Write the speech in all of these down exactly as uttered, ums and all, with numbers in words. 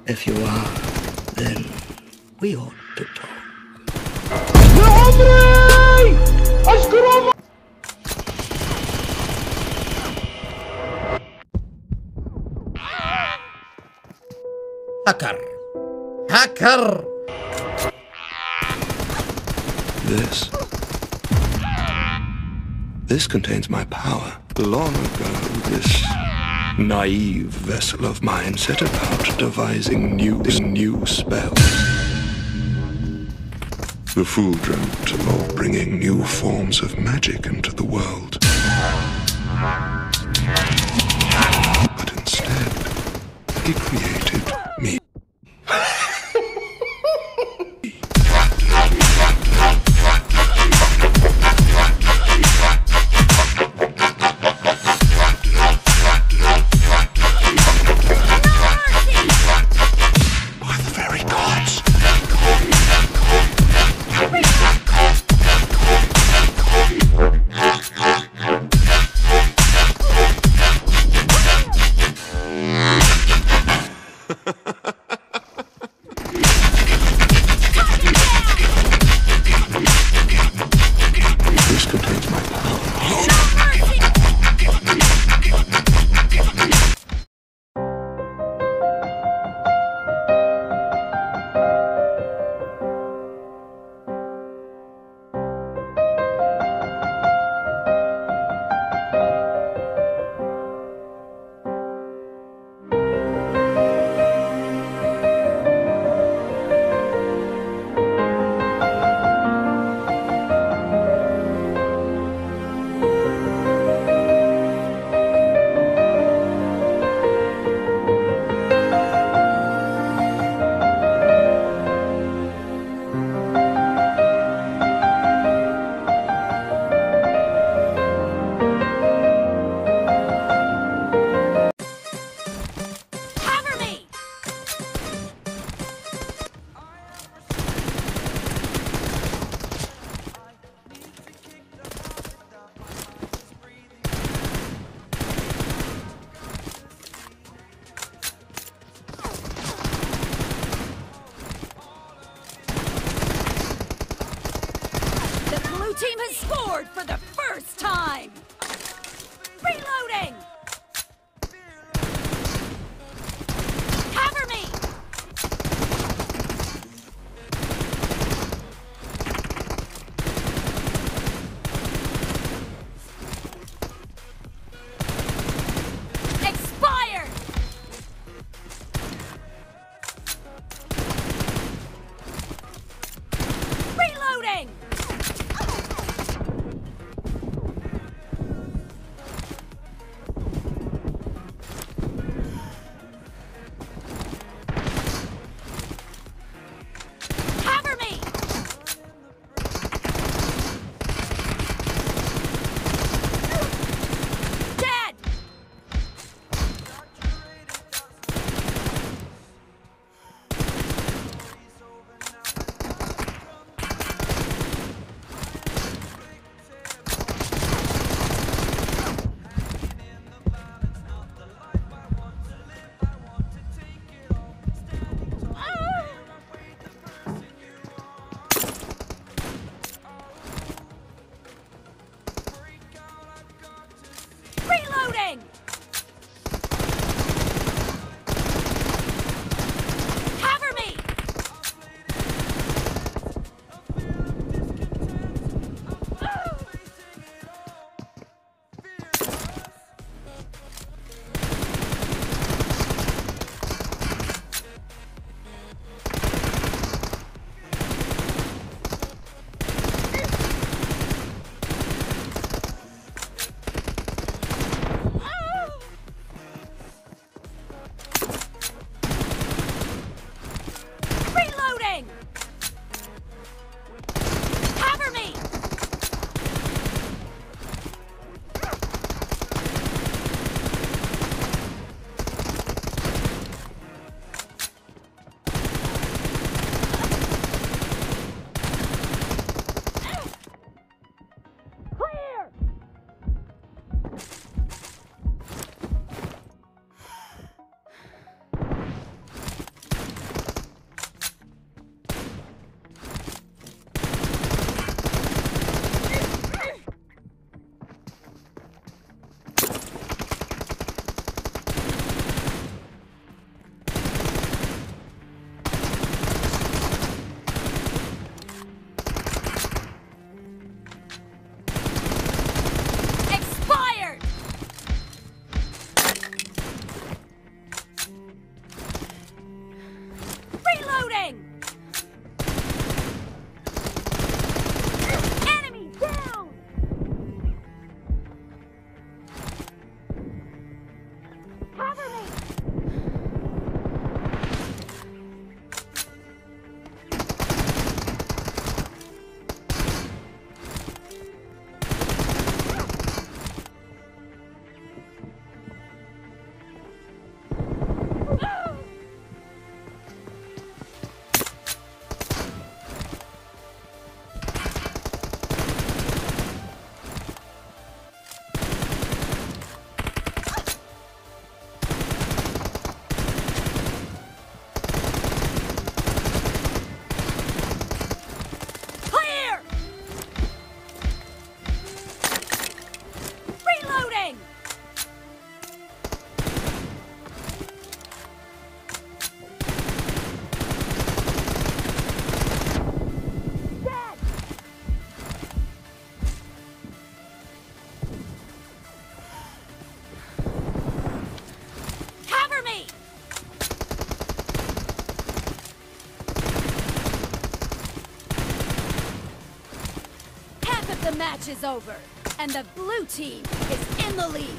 If you are, then we ought to talk. Hacker! Hacker! This. This contains my power. Long ago, this naive vessel of mine set about devising new, new spells. The fool dreamt of bringing new forms of magic into the world. But instead, he created me. The match is over, and the blue team is in the lead.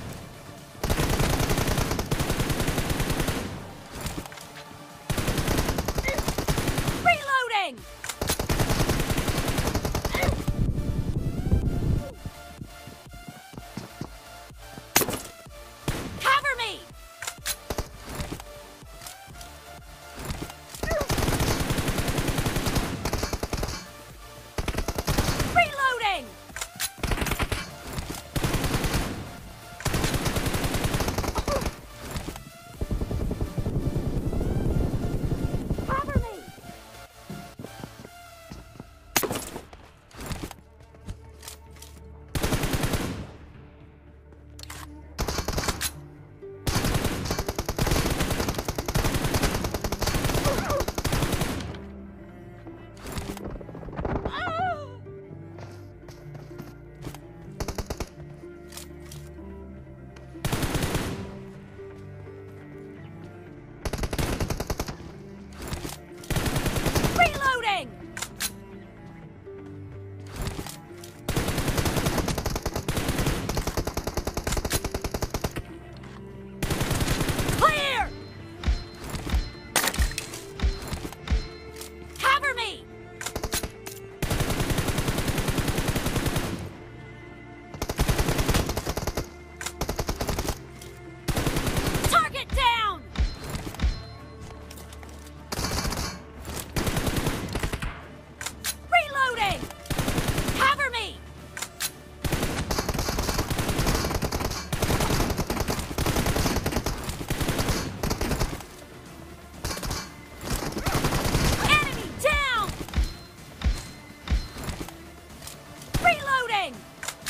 Reloading! Cover me! Reloading! Cover me! Reloading! Clear! Cover me! Target down! Reloading! Cover me! Enemy down! Reloading!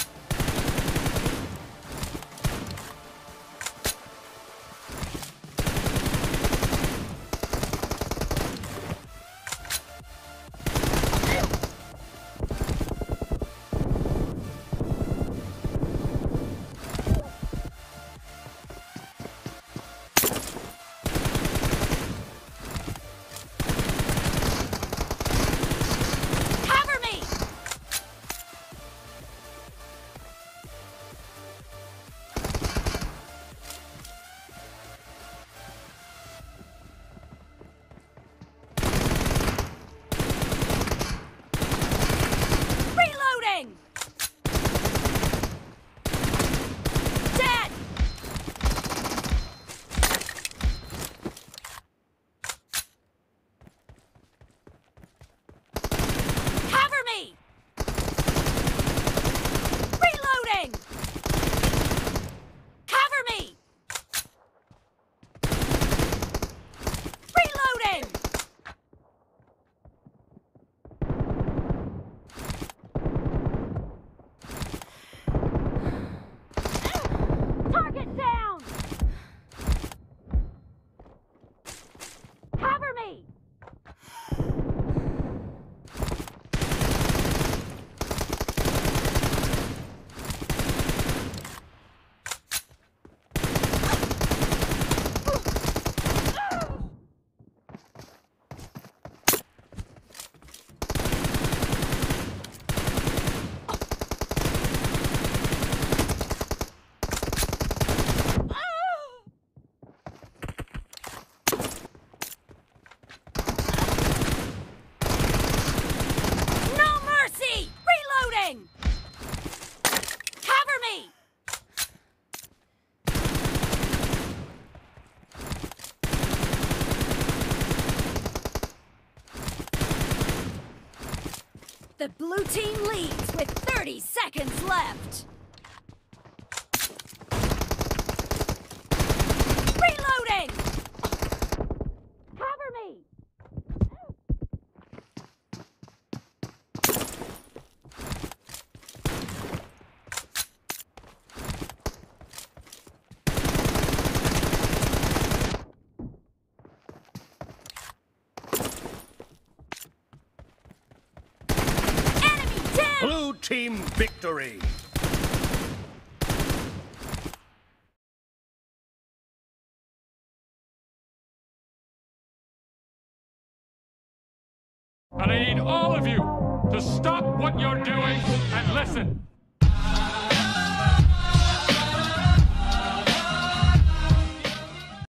Cover me! Reloading! Dead! Cover me! Reloading! Cover me! Reloading! Target down! Cover me! No mercy! Reloading! Cover me! The blue team leads with thirty seconds left. Reloading! Cover me! Blue team victory! And I need all of you to stop what you're doing and listen.